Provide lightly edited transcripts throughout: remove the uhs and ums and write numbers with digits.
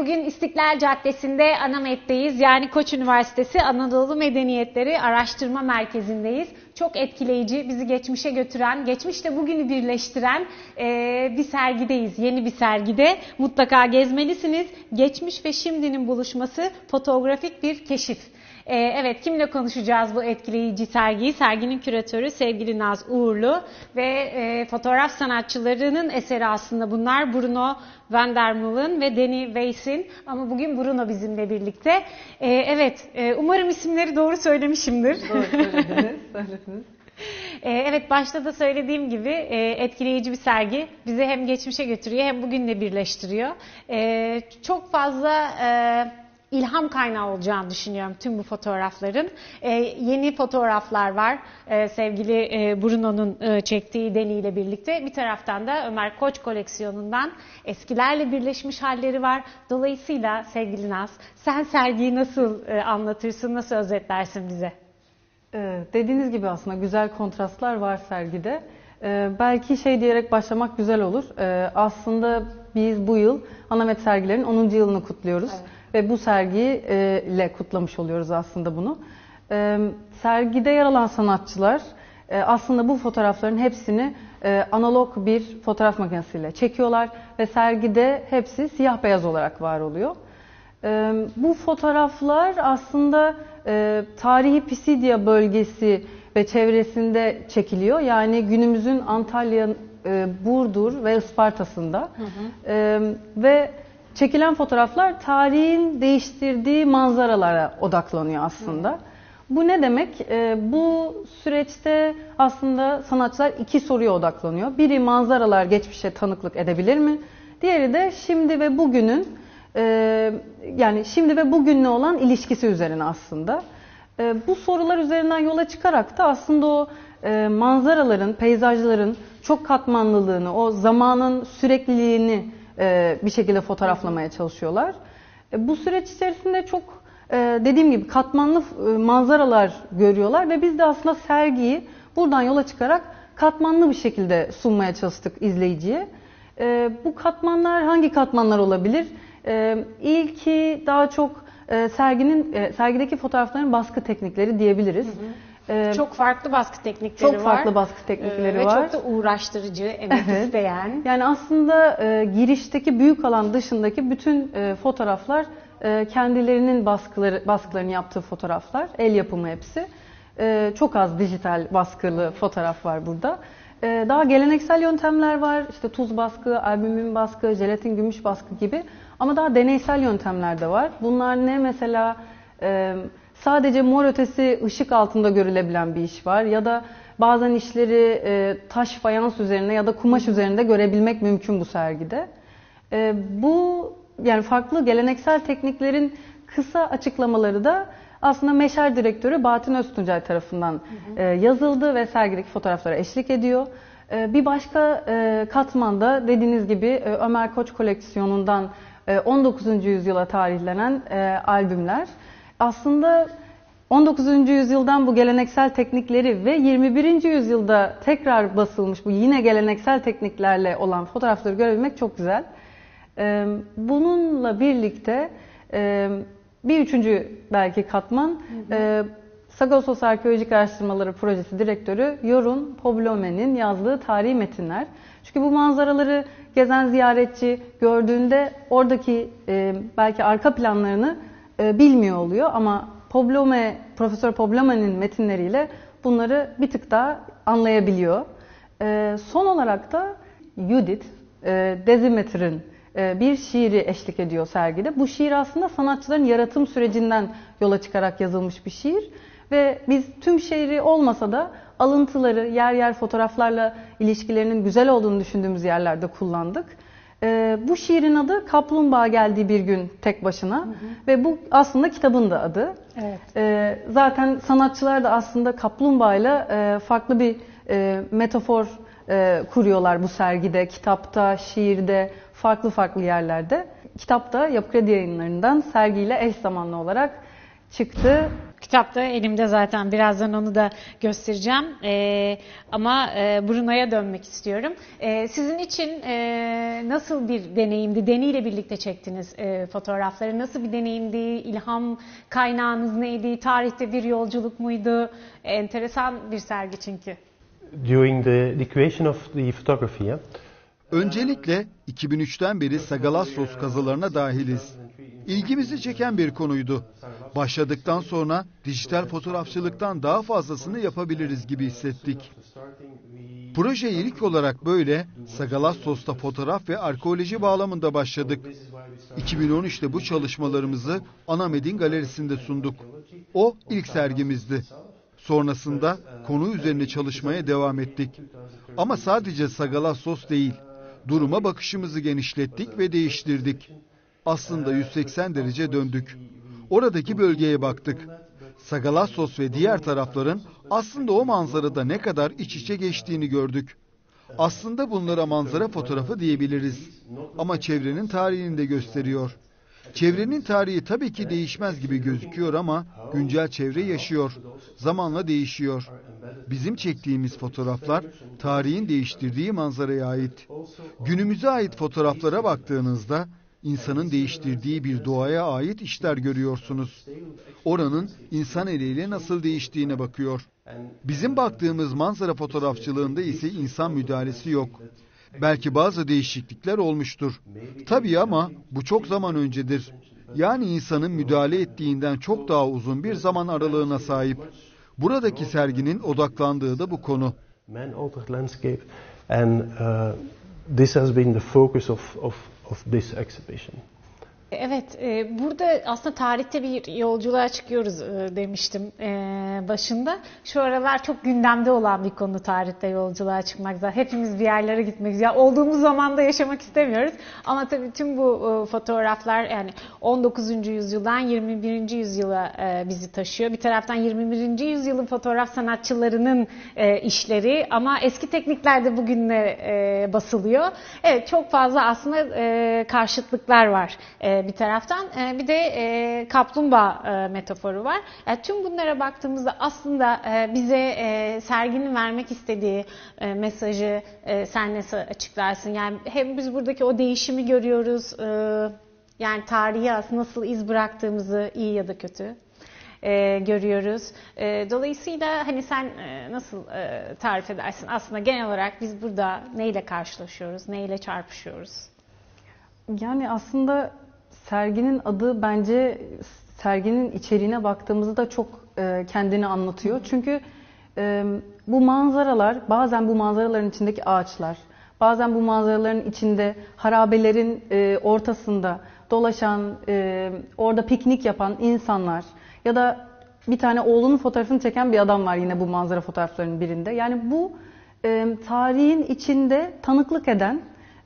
bugün İstiklal Caddesi'nde ANAMED'deyiz. Yani Koç Üniversitesi Anadolu Medeniyetleri Araştırma Merkezi'ndeyiz. Çok etkileyici, bizi geçmişe götüren, geçmişle bugünü birleştiren bir sergideyiz. Yeni bir sergide. Mutlaka gezmelisiniz. Geçmiş ve şimdinin buluşması, fotoğrafik bir keşif. Evet, kimle konuşacağız bu etkileyici sergiyi? Serginin küratörü sevgili Naz Uğurlu ve fotoğraf sanatçılarının eseri aslında bunlar. Bruno Vandermeulen ve Danny Weiss'in, ama bugün Bruno bizimle birlikte. Evet, umarım isimleri doğru söylemişimdir. Doğru söylediniz. Evet, başta da söylediğim gibi etkileyici bir sergi. Bizi hem geçmişe götürüyor hem bugünle birleştiriyor. Çok fazla ilham kaynağı olacağını düşünüyorum tüm bu fotoğrafların. Yeni fotoğraflar var. Sevgili Bruno'nun çektiği Deni ile birlikte. Bir taraftan da Ömer Koç koleksiyonundan eskilerle birleşmiş halleri var. Dolayısıyla sevgili Naz, sen sergiyi nasıl anlatırsın, nasıl özetlersin bize? Dediğiniz gibi aslında güzel kontrastlar var sergide. Belki şey diyerek başlamak güzel olur. Aslında biz bu yıl ANAMED sergilerinin 10. yılını kutluyoruz. Evet. Ve bu sergiyle kutlamış oluyoruz aslında bunu. Sergide yer alan sanatçılar aslında bu fotoğrafların hepsini analog bir fotoğraf makinesiyle çekiyorlar. Ve sergide hepsi siyah beyaz olarak var oluyor. Bu fotoğraflar aslında tarihi Pisidya bölgesi ve çevresinde çekiliyor. Yani günümüzün Antalya, Burdur ve Isparta'sında. Ve çekilen fotoğraflar tarihin değiştirdiği manzaralara odaklanıyor aslında. Bu ne demek? Bu süreçte aslında sanatçılar iki soruya odaklanıyor. Biri, manzaralar geçmişe tanıklık edebilir mi? Diğeri de şimdi ve bugünün, yani şimdi ve bugünle olan ilişkisi üzerine aslında. Bu sorular üzerinden yola çıkarak da aslında o manzaraların, peyzajların çok katmanlılığını, o zamanın sürekliliğini bir şekilde fotoğraflamaya çalışıyorlar. Bu süreç içerisinde çok dediğim gibi katmanlı manzaralar görüyorlar ve biz de aslında sergiyi buradan yola çıkarak katmanlı bir şekilde sunmaya çalıştık izleyiciye. Bu katmanlar hangi katmanlar olabilir? İlki daha çok sergideki fotoğrafların baskı teknikleri diyebiliriz. Çok farklı baskı teknikleri var. Çok farklı baskı teknikleri var. Ve çok da uğraştırıcı, emek isteyen. Yani aslında girişteki büyük alan dışındaki bütün fotoğraflar kendilerinin baskılarını yaptığı fotoğraflar. El yapımı hepsi. Çok az dijital baskılı fotoğraf var burada. Daha geleneksel yöntemler var. İşte tuz baskı, albümin baskı, jelatin gümüş baskı gibi. Ama daha deneysel yöntemler de var. Bunlar ne mesela? Sadece mor ötesi ışık altında görülebilen bir iş var. Ya da bazen işleri taş fayans üzerine ya da kumaş üzerinde görebilmek mümkün bu sergide. Bu yani farklı geleneksel tekniklerin kısa açıklamaları da aslında Meşer direktörü Bahattin Öztuncay tarafından yazıldı ve sergideki fotoğraflara eşlik ediyor. Bir başka katmanda dediğiniz gibi Ömer Koç koleksiyonundan 19. yüzyıla tarihlenen albümler. Aslında 19. yüzyıldan bu geleneksel teknikleri ve 21. yüzyılda tekrar basılmış bu yine geleneksel tekniklerle olan fotoğrafları görebilmek çok güzel. Bununla birlikte bir üçüncü belki katman, Sagasos Arkeolojik Araştırmaları Projesi Direktörü Yorun Poblome'nin yazdığı tarihi metinler. Çünkü bu manzaraları gezen ziyaretçi gördüğünde oradaki belki arka planlarını bilmiyor oluyor ama Profesör Poblome'nin metinleriyle bunları bir tık daha anlayabiliyor. Son olarak da Judith Dezimeter'in bir şiiri eşlik ediyor sergide. Bu şiir aslında sanatçıların yaratım sürecinden yola çıkarak yazılmış bir şiir. Ve biz tüm şiiri olmasa da alıntıları yer yer fotoğraflarla ilişkilerinin güzel olduğunu düşündüğümüz yerlerde kullandık. Bu şiirin adı Kaplumbağa Geldiği Bir Gün Tek Başına ve bu aslında kitabın da adı. Evet. Zaten sanatçılar da aslında kaplumbağayla farklı bir metafor kuruyorlar bu sergide, kitapta, şiirde, farklı yerlerde. Kitap da Yapı Kredi Yayınları'ndan sergiyle eş zamanlı olarak çıktı. Kitap da elimde zaten. Birazdan onu da göstereceğim. Ama Bruno'ya dönmek istiyorum. Sizin için nasıl bir deneyimdi? Deni ile birlikte çektiniz fotoğrafları. Nasıl bir deneyimdi? İlham kaynağınız neydi? Tarihte bir yolculuk muydu? Enteresan bir sergi çünkü. During the creation of the photography, yeah? Öncelikle 2003'ten beri Sagalassos kazılarına dahiliz. İlgimizi çeken bir konuydu. Başladıktan sonra dijital fotoğrafçılıktan daha fazlasını yapabiliriz gibi hissettik. Projeye ilk olarak böyle Sagalassos'ta fotoğraf ve arkeoloji bağlamında başladık. 2013'te bu çalışmalarımızı Anamed'in galerisinde sunduk. O ilk sergimizdi. Sonrasında konu üzerine çalışmaya devam ettik. Ama sadece Sagalassos değil, duruma bakışımızı genişlettik ve değiştirdik. Aslında 180 derece döndük. Oradaki bölgeye baktık. Sagalassos ve diğer tarafların aslında o manzarada ne kadar iç içe geçtiğini gördük. Aslında bunlara manzara fotoğrafı diyebiliriz. Ama çevrenin tarihini de gösteriyor. Çevrenin tarihi tabii ki değişmez gibi gözüküyor ama güncel çevre yaşıyor. Zamanla değişiyor. Bizim çektiğimiz fotoğraflar tarihin değiştirdiği manzaraya ait. Günümüze ait fotoğraflara baktığınızda insanın değiştirdiği bir doğaya ait işler görüyorsunuz. Oranın insan eliyle nasıl değiştiğine bakıyor. Bizim baktığımız manzara fotoğrafçılığında ise insan müdahalesi yok. Belki bazı değişiklikler olmuştur. Tabii ama bu çok zaman öncedir. Yani insanın müdahale ettiğinden çok daha uzun bir zaman aralığına sahip. Buradaki serginin odaklandığı da bu konu. Man-altered landscape, and this has been the focus of this exhibition. Evet, burada aslında tarihte bir yolculuğa çıkıyoruz demiştim başında. Şu aralar çok gündemde olan bir konu tarihte yolculuğa çıkmak. Zaten hepimiz bir yerlere gitmek, ya olduğumuz zamanda yaşamak istemiyoruz. Ama tabii tüm bu fotoğraflar yani 19. yüzyıldan 21. yüzyıla bizi taşıyor. Bir taraftan 21. yüzyılın fotoğraf sanatçılarının işleri ama eski teknikler de bugünle basılıyor. Evet, çok fazla aslında karşıtlıklar var. Bir taraftan bir de kaplumbağa metaforu var. Yani tüm bunlara baktığımızda aslında bize serginin vermek istediği mesajı sen nasıl açıklarsın? Yani hem biz buradaki o değişimi görüyoruz, yani tarihi aslında nasıl iz bıraktığımızı iyi ya da kötü görüyoruz. Dolayısıyla hani sen nasıl tarif edersin? Aslında genel olarak biz burada neyle karşılaşıyoruz, neyle çarpışıyoruz? Yani aslında serginin adı bence serginin içeriğine baktığımızda çok kendini anlatıyor. Çünkü bu manzaralar, bazen bu manzaraların içindeki ağaçlar, bazen bu manzaraların içinde harabelerin ortasında dolaşan, orada piknik yapan insanlar ya da bir tane oğlunun fotoğrafını çeken bir adam var yine bu manzara fotoğraflarının birinde. Yani bu tarihin içinde tanıklık eden,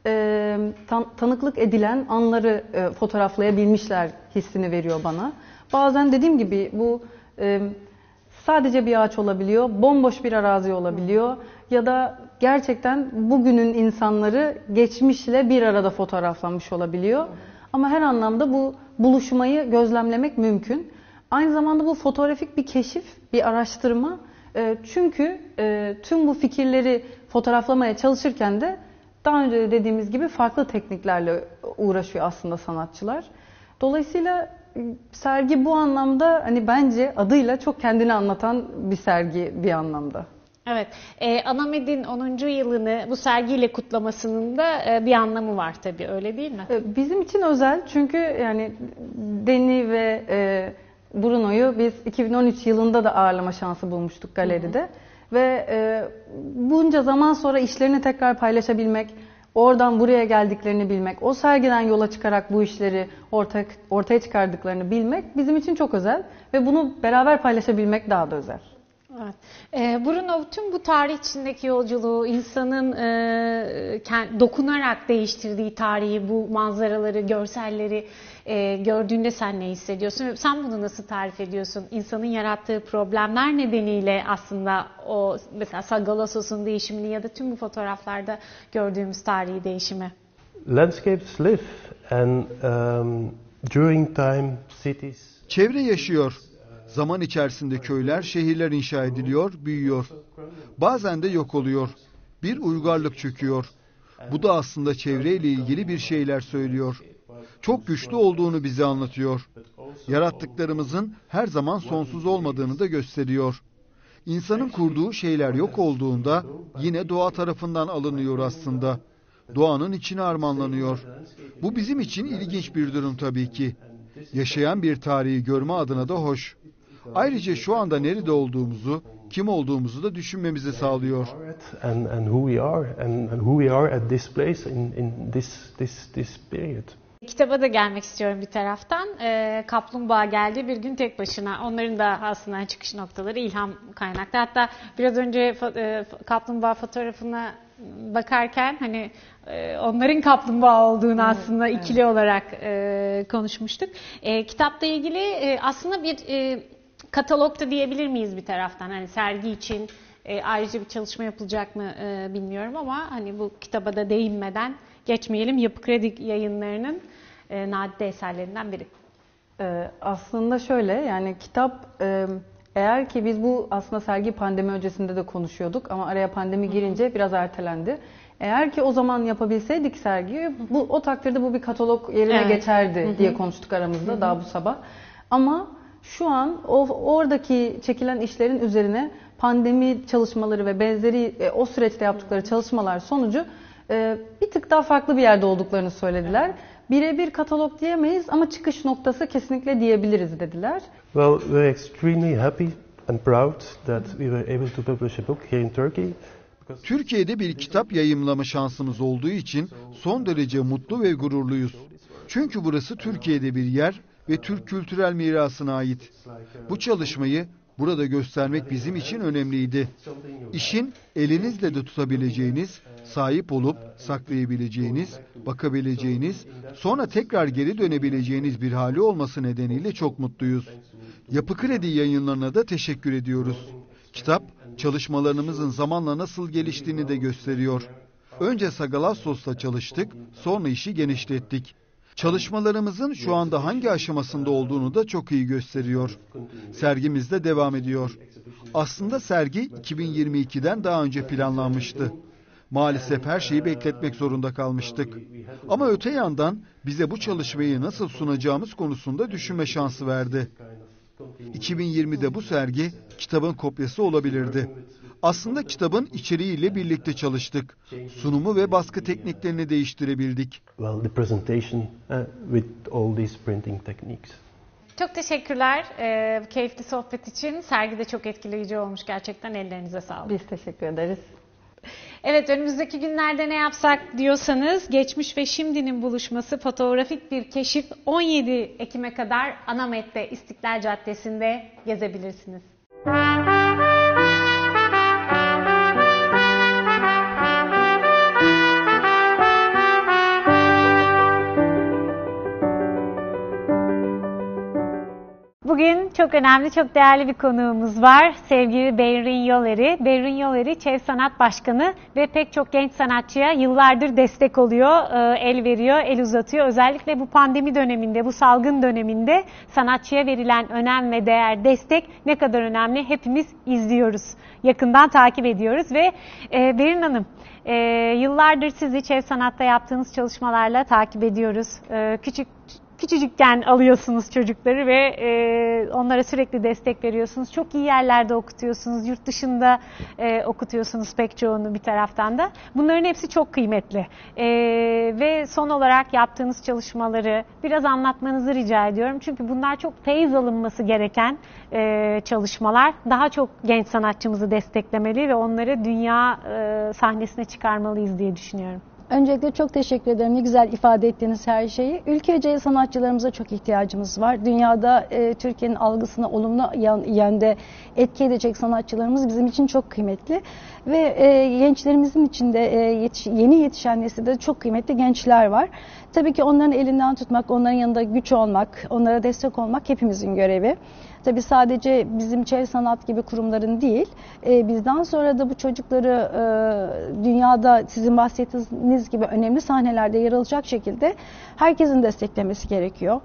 tanıklık edilen anları fotoğraflayabilmişler hissini veriyor bana. Bazen dediğim gibi bu sadece bir ağaç olabiliyor, bomboş bir arazi olabiliyor ya da gerçekten bugünün insanları geçmişle bir arada fotoğraflanmış olabiliyor. Ama her anlamda bu buluşmayı gözlemlemek mümkün. Aynı zamanda bu fotoğrafik bir keşif, bir araştırma. Çünkü tüm bu fikirleri fotoğraflamaya çalışırken de daha önce de dediğimiz gibi farklı tekniklerle uğraşıyor aslında sanatçılar. Dolayısıyla sergi bu anlamda hani bence adıyla çok kendini anlatan bir sergi bir anlamda. Evet, Anamed'in 10. yılını bu sergiyle kutlamasının da bir anlamı var tabii, öyle değil mi? Bizim için özel çünkü yani Deni ve Bruno'yu biz 2013 yılında da ağırlama şansı bulmuştuk galeride. Hı hı. Ve bunca zaman sonra işlerini tekrar paylaşabilmek, oradan buraya geldiklerini bilmek, o sergiden yola çıkarak bu işleri ortaya çıkardıklarını bilmek bizim için çok özel. Ve bunu beraber paylaşabilmek daha da özel. Evet. Bruno, tüm bu tarih içindeki yolculuğu, insanın dokunarak değiştirdiği tarihi, bu manzaraları, görselleri gördüğünde sen ne hissediyorsun? Sen bunu nasıl tarif ediyorsun? İnsanın yarattığı problemler nedeniyle aslında o mesela Sagalassos'un değişimini ya da tüm bu fotoğraflarda gördüğümüz tarihi değişimi. Landscapes live and during time cities. Çevre yaşıyor. Zaman içerisinde köyler, şehirler inşa ediliyor, büyüyor. Bazen de yok oluyor. Bir uygarlık çöküyor. Bu da aslında çevreyle ilgili bir şeyler söylüyor. Çok güçlü olduğunu bize anlatıyor. Yarattıklarımızın her zaman sonsuz olmadığını da gösteriyor. İnsanın kurduğu şeyler yok olduğunda yine doğa tarafından alınıyor aslında. Doğanın içine harmanlanıyor. Bu bizim için ilginç bir durum tabii ki. Yaşayan bir tarihi görme adına da hoş. Ayrıca şu anda nerede olduğumuzu, kim olduğumuzu da düşünmemizi sağlıyor. And who we are and who we are at this place in this period. Kitaba da gelmek istiyorum bir taraftan. Kaplumbağa geldi bir gün tek başına. Onların da aslında çıkış noktaları ilham kaynaklı. Hatta biraz önce kaplumbağa fotoğrafına bakarken hani onların kaplumbağa olduğunu aslında ikili olarak konuşmuştuk. Kitapla ilgili aslında bir katalog da diyebilir miyiz bir taraftan? Hani sergi için ayrıca bir çalışma yapılacak mı bilmiyorum ama hani bu kitaba da değinmeden geçmeyelim. Yapı Kredi Yayınları'nın nadide eserlerinden biri. Aslında şöyle, yani kitap, eğer ki biz bu aslında sergi pandemi öncesinde de konuşuyorduk ama araya pandemi girince biraz ertelendi. Eğer ki o zaman yapabilseydik sergiyi, o takdirde bu bir katalog yerine geçerdi diye konuştuk aramızda daha bu sabah. Ama şu an oradaki çekilen işlerin üzerine pandemi çalışmaları ve benzeri o süreçte yaptıkları çalışmalar sonucu bir tık daha farklı bir yerde olduklarını söylediler. Birebir katalog diyemeyiz ama çıkış noktası kesinlikle diyebiliriz dediler. Well, we're extremely happy and proud that we were able to publish a book here in Turkey. Türkiye'de bir kitap yayımlama şansımız olduğu için son derece mutlu ve gururluyuz. Çünkü burası Türkiye'de bir yer ve Türk kültürel mirasına ait. Bu çalışmayı burada göstermek bizim için önemliydi. İşin elinizle de tutabileceğiniz, sahip olup saklayabileceğiniz, bakabileceğiniz, sonra tekrar geri dönebileceğiniz bir hali olması nedeniyle çok mutluyuz. Yapı Kredi Yayınları'na da teşekkür ediyoruz. Kitap, çalışmalarımızın zamanla nasıl geliştiğini de gösteriyor. Önce Sagalassos'la çalıştık, sonra işi genişlettik. Çalışmalarımızın şu anda hangi aşamasında olduğunu da çok iyi gösteriyor. Sergimiz de devam ediyor. Aslında sergi 2022'den daha önce planlanmıştı. Maalesef her şeyi bekletmek zorunda kalmıştık. Ama öte yandan bize bu çalışmayı nasıl sunacağımız konusunda düşünme şansı verdi. 2020'de bu sergi kitabın kopyası olabilirdi. Aslında kitabın içeriğiyle birlikte çalıştık. Sunumu ve baskı tekniklerini değiştirebildik. Well, the presentation with all these printing techniques. Çok teşekkürler bu keyifli sohbet için. Sergi de çok etkileyici olmuş gerçekten. Ellerinize sağlık. Biz teşekkür ederiz. Evet, önümüzdeki günlerde ne yapsak diyorsanız, geçmiş ve şimdinin buluşması fotoğrafik bir keşif 17 Ekim'e kadar Anamet'te İstiklal Caddesi'nde gezebilirsiniz. Bugün çok önemli, çok değerli bir konuğumuz var. Sevgili Berrin Yoleri. Berrin Yoleri, ÇEV Sanat Başkanı ve pek çok genç sanatçıya yıllardır destek oluyor, el veriyor, el uzatıyor. Özellikle bu pandemi döneminde, bu salgın döneminde sanatçıya verilen önem ve değer, destek ne kadar önemli hepimiz izliyoruz. Yakından takip ediyoruz ve Berrin Hanım, yıllardır sizi ÇEV Sanat'ta yaptığınız çalışmalarla takip ediyoruz. Küçücükken alıyorsunuz çocukları ve onlara sürekli destek veriyorsunuz. Çok iyi yerlerde okutuyorsunuz, yurt dışında okutuyorsunuz pek çoğunu bir taraftan da. Bunların hepsi çok kıymetli. Ve son olarak yaptığınız çalışmaları biraz anlatmanızı rica ediyorum. Çünkü bunlar çok feyiz alınması gereken çalışmalar. Daha çok genç sanatçımızı desteklemeli ve onları dünya sahnesine çıkarmalıyız diye düşünüyorum. Öncelikle çok teşekkür ederim. Ne güzel ifade ettiğiniz her şeyi. Ülkece sanatçılarımıza çok ihtiyacımız var. Dünyada Türkiye'nin algısına olumlu yönde etki edecek sanatçılarımız bizim için çok kıymetli. Ve gençlerimizin içinde yeni yetişen nesilde çok kıymetli gençler var. Tabii ki onların elinden tutmak, onların yanında güç olmak, onlara destek olmak hepimizin görevi. Tabii sadece bizim Çev Sanat gibi kurumların değil, bizden sonra da bu çocukları dünyada sizin bahsettiğiniz gibi önemli sahnelerde yer alacak şekilde herkesin desteklemesi gerekiyor.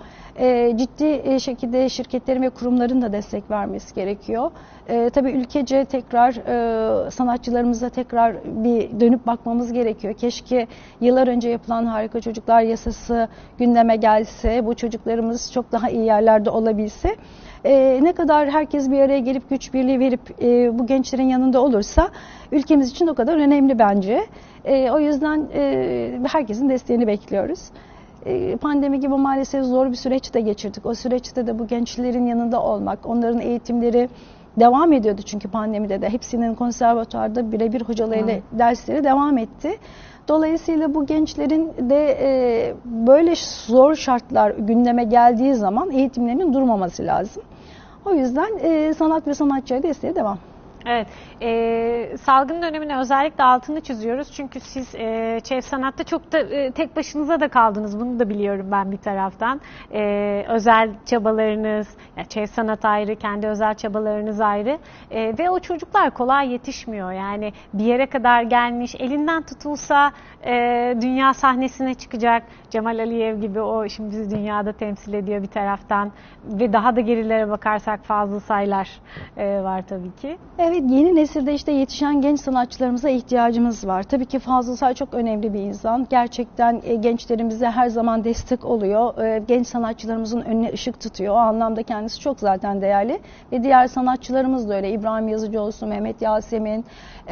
Ciddi şekilde şirketlerin ve kurumların da destek vermesi gerekiyor. Tabii ülkece tekrar sanatçılarımıza tekrar bir dönüp bakmamız gerekiyor. Keşke yıllar önce yapılan Harika Çocuklar Yasası gündeme gelse, bu çocuklarımız çok daha iyi yerlerde olabilse. Ne kadar herkes bir araya gelip güç birliği verip bu gençlerin yanında olursa ülkemiz için o kadar önemli bence. O yüzden herkesin desteğini bekliyoruz. Pandemi gibi maalesef zor bir süreç de geçirdik. O süreçte de bu gençlerin yanında olmak, onların eğitimleri devam ediyordu çünkü pandemide de. Hepsinin konservatuarda birebir hocalarıyla dersleri devam etti. Dolayısıyla bu gençlerin de böyle zor şartlar gündeme geldiği zaman eğitimlerinin durmaması lazım. O yüzden sanat ve sanatçıya desteğe devam. Evet, salgın dönemine özellikle altını çiziyoruz. Çünkü siz Çev Sanat'ta çok da tek başınıza da kaldınız. Bunu da biliyorum ben bir taraftan. Özel çabalarınız, yani Çev Sanat ayrı, kendi özel çabalarınız ayrı. Ve o çocuklar kolay yetişmiyor. Yani bir yere kadar gelmiş, elinden tutulsa dünya sahnesine çıkacak. Cemal Aliyev gibi o şimdi bizi dünyada temsil ediyor bir taraftan. Ve daha da gerilere bakarsak Fazıl Saylar var tabii ki. Evet, yeni nesilde işte yetişen genç sanatçılarımıza ihtiyacımız var. Tabii ki Fazıl Say çok önemli bir insan. Gerçekten gençlerimize her zaman destek oluyor. Genç sanatçılarımızın önüne ışık tutuyor. O anlamda kendisi çok zaten değerli. Ve diğer sanatçılarımız da öyle. İbrahim Yazıcı olsun, Mehmet Yasemin,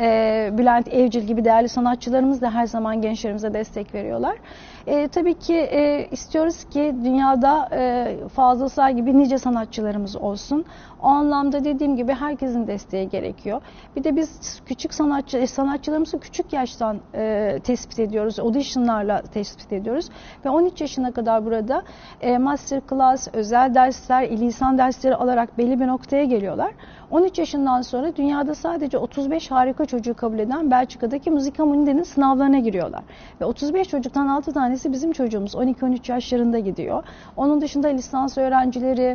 Bülent Evcil gibi değerli sanatçılarımız da her zaman gençlerimize destek veriyorlar. Tabii ki istiyoruz ki dünyada Fazıl Say gibi nice sanatçılarımız olsun. O anlamda dediğim gibi herkesin desteği gerekiyor. Bir de biz küçük sanatçılarımızı küçük yaştan tespit ediyoruz. Auditionlarla tespit ediyoruz. Ve 13 yaşına kadar burada master class, özel dersler, lisan dersleri alarak belli bir noktaya geliyorlar. 13 yaşından sonra dünyada sadece 35 harika çocuğu kabul eden Belçika'daki Musica Mundi'nin sınavlarına giriyorlar. Ve 35 çocuktan 6 tanesi bizim çocuğumuz. 12-13 yaşlarında gidiyor. Onun dışında lisans öğrencileri,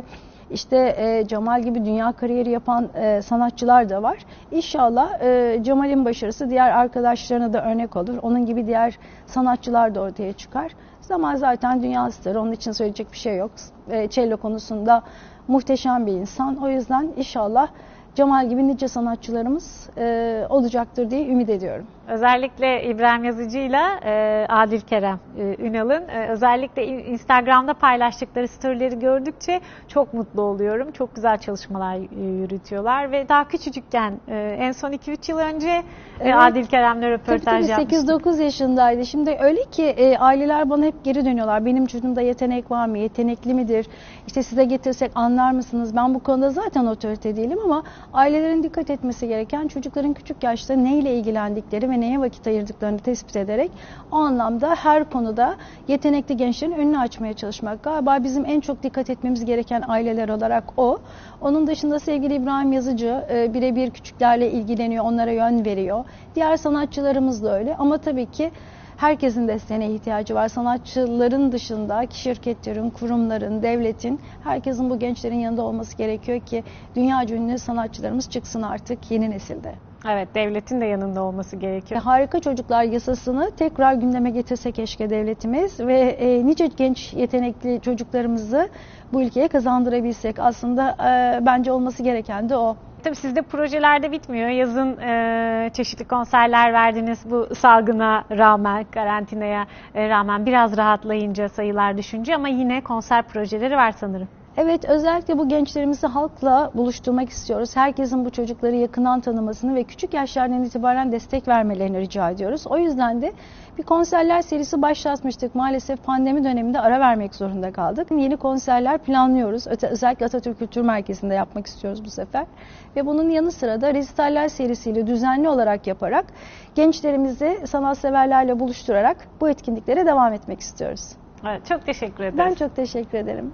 İşte Cemal gibi dünya kariyeri yapan sanatçılar da var. İnşallah Cemal'in başarısı diğer arkadaşlarına da örnek olur. Onun gibi diğer sanatçılar da ortaya çıkar. Zaman zaten dünya starı, onun için söyleyecek bir şey yok. Cello konusunda muhteşem bir insan. O yüzden inşallah Cemal gibi nice sanatçılarımız olacaktır diye ümit ediyorum. Özellikle İbrahim Yazıcı'yla Adil Kerem Ünal'ın özellikle Instagram'da paylaştıkları storyleri gördükçe çok mutlu oluyorum. Çok güzel çalışmalar yürütüyorlar ve daha küçücükken en son 2-3 yıl önce evet, Adil Kerem'le röportaj yapmıştık. 8-9 yaşındaydı. Şimdi öyle ki aileler bana hep geri dönüyorlar. Benim çocuğumda yetenek var mı? Yetenekli midir? İşte size getirsek anlar mısınız? Ben bu konuda zaten otorite değilim ama ailelerin dikkat etmesi gereken çocukların küçük yaşta neyle ilgilendikleri ve neye vakit ayırdıklarını tespit ederek o anlamda her konuda yetenekli gençlerin önünü açmaya çalışmak. Galiba bizim en çok dikkat etmemiz gereken aileler olarak o. Onun dışında sevgili İbrahim Yazıcı birebir küçüklerle ilgileniyor, onlara yön veriyor. Diğer sanatçılarımız da öyle ama tabii ki herkesin desteğine ihtiyacı var. Sanatçıların dışında şirketlerin, kurumların, devletin, herkesin bu gençlerin yanında olması gerekiyor ki dünyaca ünlü sanatçılarımız çıksın artık yeni nesilde. Evet, devletin de yanında olması gerekiyor. Harika Çocuklar Yasası'nı tekrar gündeme getirse keşke devletimiz ve nice genç yetenekli çocuklarımızı bu ülkeye kazandırabilsek. Aslında bence olması gereken de o. Tabii sizde projeler de bitmiyor. Yazın çeşitli konserler verdiniz bu salgına rağmen, karantinaya rağmen biraz rahatlayınca, sayılar düşünce ama yine konser projeleri var sanırım. Evet, özellikle bu gençlerimizi halkla buluşturmak istiyoruz. Herkesin bu çocukları yakından tanımasını ve küçük yaşlardan itibaren destek vermelerini rica ediyoruz. O yüzden de bir konserler serisi başlatmıştık. Maalesef pandemi döneminde ara vermek zorunda kaldık. Yeni konserler planlıyoruz. Özellikle Atatürk Kültür Merkezi'nde yapmak istiyoruz bu sefer. Ve bunun yanı sıra da resitaller serisiyle düzenli olarak yaparak gençlerimizi sanatseverlerle buluşturarak bu etkinliklere devam etmek istiyoruz. Evet, çok teşekkür ederiz. Ben çok teşekkür ederim.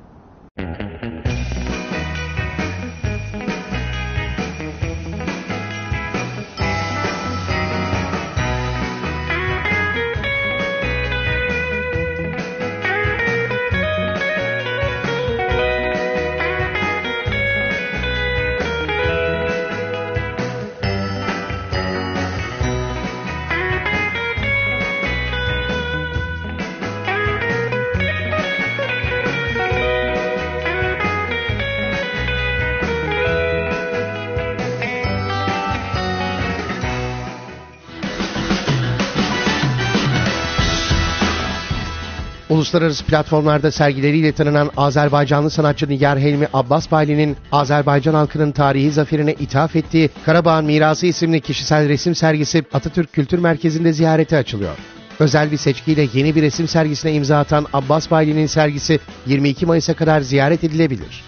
Uluslararası platformlarda sergileriyle tanınan Azerbaycanlı sanatçı Nigar Helmi Abbasbayli'nin Azerbaycan halkının tarihi zaferine ithaf ettiği Karabağ Mirası isimli kişisel resim sergisi Atatürk Kültür Merkezi'nde ziyarete açılıyor. Özel bir seçkiyle yeni bir resim sergisine imza atan Abbasbayli'nin sergisi 22 Mayıs'a kadar ziyaret edilebilir.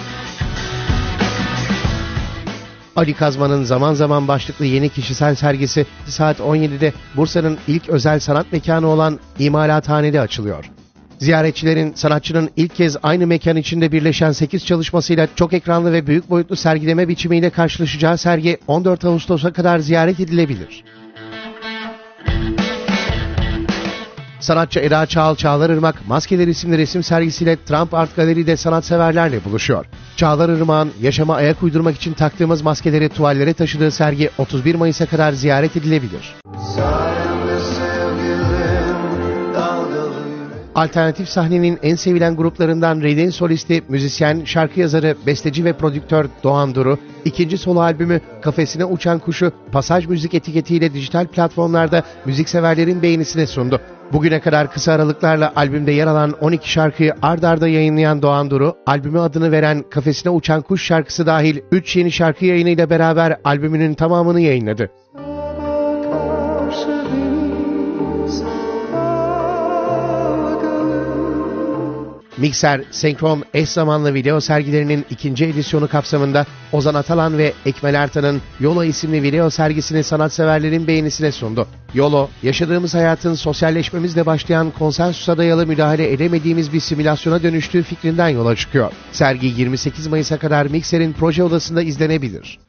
Ali Kazman'ın Zaman Zaman başlıklı yeni kişisel sergisi saat 17'de Bursa'nın ilk özel sanat mekanı olan İmalathane'de açılıyor. Ziyaretçilerin sanatçının ilk kez aynı mekan içinde birleşen 8 çalışmasıyla çok ekranlı ve büyük boyutlu sergileme biçimiyle karşılaşacağı sergi 14 Ağustos'a kadar ziyaret edilebilir. Sanatçı Eda Çağal Çağlarırmak, Maskeler isimli resim sergisiyle Trump Art Gallery'de sanatseverlerle buluşuyor. Çağlarırmak'ın yaşama ayak uydurmak için taktığımız maskeleri tuvallere taşıdığı sergi 31 Mayıs'a kadar ziyaret edilebilir. Alternatif sahnenin en sevilen gruplarından Red'in solisti, müzisyen, şarkı yazarı, besteci ve prodüktör Doğan Duru, ikinci solo albümü Kafesine Uçan Kuşu, Pasaj Müzik etiketiyle dijital platformlarda müzikseverlerin beğenisine sundu. Bugüne kadar kısa aralıklarla albümde yer alan 12 şarkıyı ard arda yayınlayan Doğan Duru, albüme adını veren Kafesine Uçan Kuş şarkısı dahil 3 yeni şarkı yayınıyla beraber albümünün tamamını yayınladı. Mikser, senkron, eş zamanlı video sergilerinin ikinci edisyonu kapsamında Ozan Atalan ve Ekmel Ertan'ın Yolo isimli video sergisini sanatseverlerin beğenisine sundu. Yolo, yaşadığımız hayatın sosyalleşmemizle başlayan konsensusa dayalı müdahale edemediğimiz bir simülasyona dönüştüğü fikrinden yola çıkıyor. Sergi 28 Mayıs'a kadar Mikser'in proje odasında izlenebilir.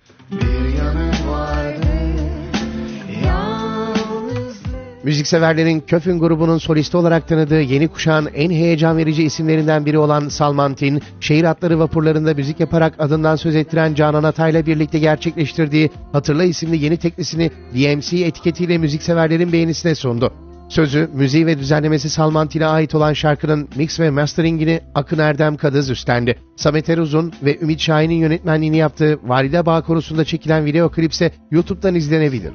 Müzikseverlerin Köfün grubunun solisti olarak tanıdığı yeni kuşağın en heyecan verici isimlerinden biri olan Salman Tin, şehir atları vapurlarında müzik yaparak adından söz ettiren Canan Atay'la birlikte gerçekleştirdiği Hatırla isimli yeni teklisini DMC etiketiyle müzikseverlerin beğenisine sundu. Sözü, müziği ve düzenlemesi Salman Tin'e ait olan şarkının mix ve masteringini Akın Erdem Kadız üstlendi. Samet Eruzun ve Ümit Şahin'in yönetmenliğini yaptığı Valide Bağ Korusu'nda çekilen video klip ise YouTube'dan izlenebilir.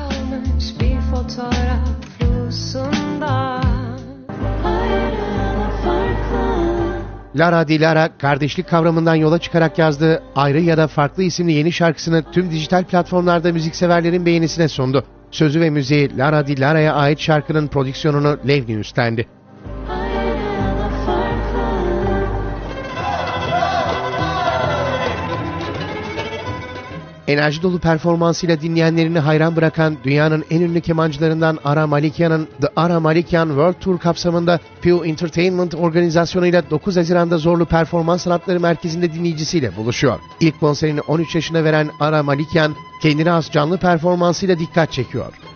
Lara Dilara, kardeşlik kavramından yola çıkarak yazdığı Ayrı ya da Farklı isimli yeni şarkısını tüm dijital platformlarda müzikseverlerin beğenisine sundu. Sözü ve müziği Lara Dilara'ya ait şarkının prodüksiyonunu Levgin üstlendi. Enerji dolu performansıyla dinleyenlerini hayran bırakan dünyanın en ünlü kemancılarından Ara Malikian'ın The Ara Malikian World Tour kapsamında Pew Entertainment organizasyonuyla 9 Haziran'da Zorlu Performans Sanatları Merkezi'nde dinleyicisiyle buluşuyor. İlk konserini 13 yaşına veren Ara Malikian, kendine has canlı performansıyla dikkat çekiyor.